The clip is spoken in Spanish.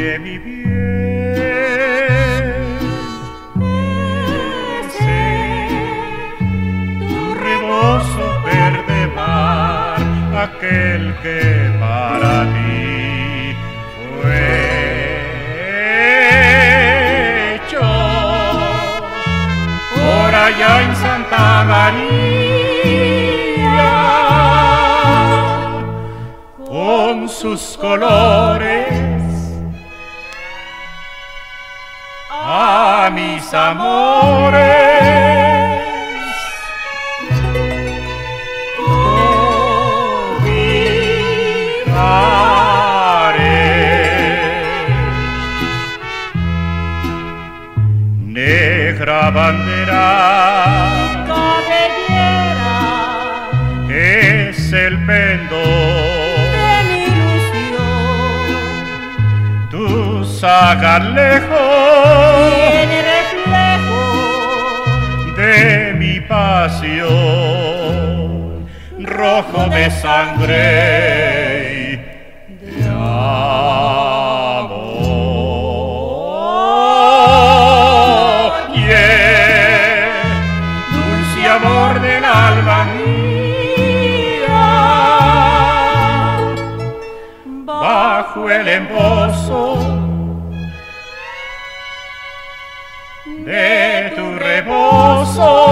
de mi bien. Ese tu rebozo verde mar, aquel que para ti fue hecho por allá en Santa María, con sus colores a mis amores negra bandera, cabellera, es el pendón de mi ilusión, tu sagas lejos tiene reflejo de mi pasión, rojo de sangre y de amor. Amor del alma mía, bajo el embozo de tu rebozo.